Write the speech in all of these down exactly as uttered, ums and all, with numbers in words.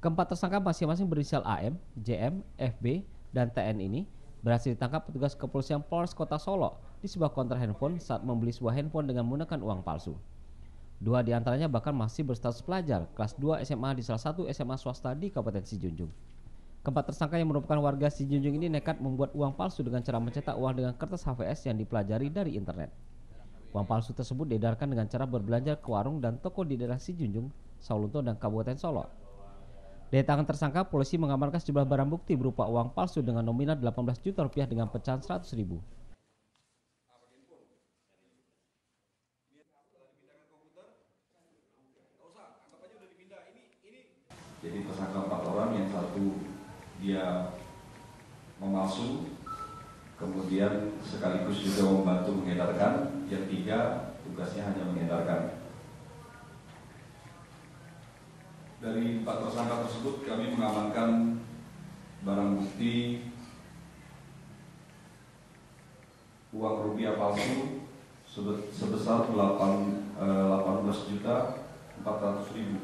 Keempat tersangka masing-masing berinisial A M, J M, F B, dan T N ini berhasil ditangkap petugas kepolisian Polres Kota Solo di sebuah konter handphone saat membeli sebuah handphone dengan menggunakan uang palsu. Dua di antaranya bahkan masih berstatus pelajar kelas dua S M A di salah satu S M A swasta di Kabupaten Sijunjung. Keempat tersangka yang merupakan warga Sijunjung ini nekat membuat uang palsu dengan cara mencetak uang dengan kertas H V S yang dipelajari dari internet. Uang palsu tersebut diedarkan dengan cara berbelanja ke warung dan toko di daerah Sijunjung, Saulunto, dan Kabupaten Solo. Dari tangan tersangka, polisi mengamankan sejumlah barang bukti berupa uang palsu dengan nominal delapan belas juta rupiah dengan pecahan seratus ribu. Jadi tersangka empat orang, yang satu dia memalsu, kemudian sekaligus juga membantu mengedarkan, yang tiga tugasnya hanya mengedarkan. Dari empat tersangka tersebut kami mengamankan barang bukti uang rupiah palsu sebesar delapan belas juta empat ratus ribu.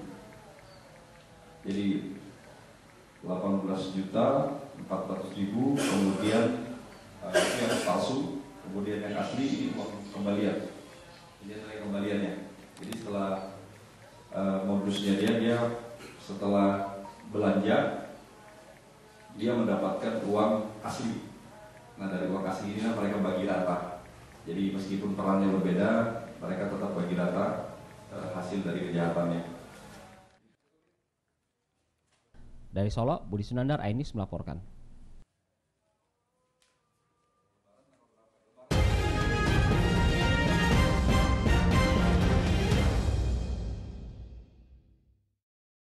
Jadi delapan belas juta empat ratus ribu, kemudian uh, itu yang palsu, kemudian yang asli ini uang kembalian. Ini adalah kembaliannya. Jadi setelah uh, modusnya dia, dia setelah belanja dia mendapatkan uang asli. Nah, dari uang asli ini mereka bagi rata. Jadi meskipun perannya berbeda, mereka tetap bagi rata uh, hasil dari kejahatannya. Dari Solo, Budi Sunandar, Ainis melaporkan.